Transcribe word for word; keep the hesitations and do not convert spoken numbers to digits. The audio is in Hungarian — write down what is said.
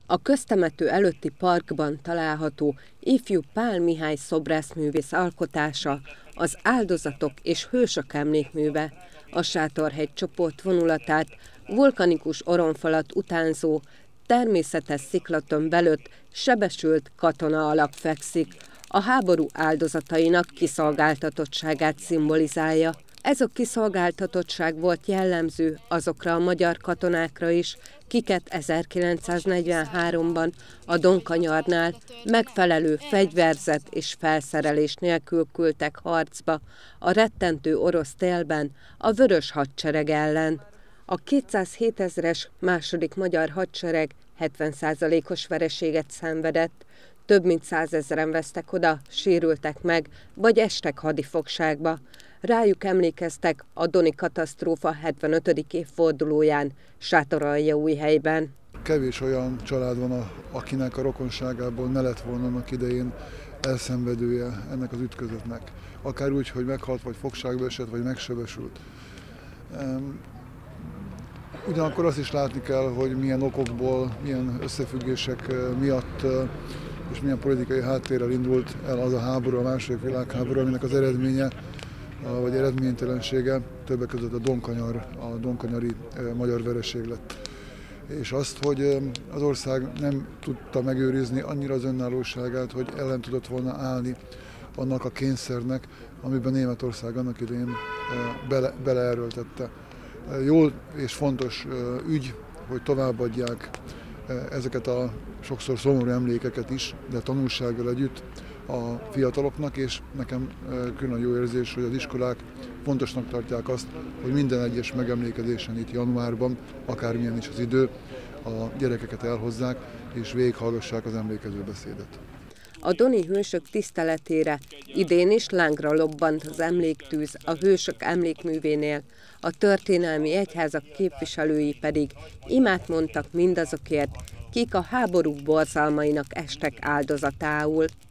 A köztemető előtti parkban található ifjú Pál Mihály szobrászművész alkotása, az Áldozatok és Hősök emlékműve, a Sátorhegy csoport vonulatát vulkanikus oromfalat utánzó, természetes sziklatömb előtt sebesült katona alak fekszik, a háború áldozatainak kiszolgáltatottságát szimbolizálja. Ez a kiszolgáltatottság volt jellemző azokra a magyar katonákra is, kiket ezerkilencszáznegyvenháromban a Donkanyarnál megfelelő fegyverzet és felszerelés nélkül küldtek harcba a rettentő orosz télben a Vörös Hadsereg ellen. A kétszázhétezres második magyar hadsereg hetven százalékos vereséget szenvedett, több mint százezren vesztek oda, sérültek meg, vagy estek hadifogságba. Rájuk emlékeztek a Doni katasztrófa hetvenötödik évfordulóján Sátoraljaújhelyben. Kevés olyan család van, a, akinek a rokonságából ne lett volna annak idején elszenvedője ennek az ütközetnek. Akár úgy, hogy meghalt, vagy fogságba esett, vagy megsebesült. Ugyanakkor azt is látni kell, hogy milyen okokból, milyen összefüggések miatt és milyen politikai háttérrel indult el az a háború, a második világháború, aminek az eredménye, vagy eredménytelensége többek között a Donkanyar, a donkanyari magyar vereség lett. És azt, hogy az ország nem tudta megőrizni annyira az önállóságát, hogy ellen tudott volna állni annak a kényszernek, amiben Németország annak idején bele, beleerőltette. Jól és fontos ügy, hogy továbbadják ezeket a sokszor szomorú emlékeket is, de tanulsággal együtt a fiataloknak, és nekem külön jó érzés, hogy az iskolák fontosnak tartják azt, hogy minden egyes megemlékezésen itt januárban, akármilyen is az idő, a gyerekeket elhozzák, és végighallgassák az emlékező beszédet. A doni hősök tiszteletére idén is lángra lobbant az emléktűz a Hősök emlékművénél, a történelmi egyházak képviselői pedig imát mondtak mindazokért, kik a háború borzalmainak estek áldozatául.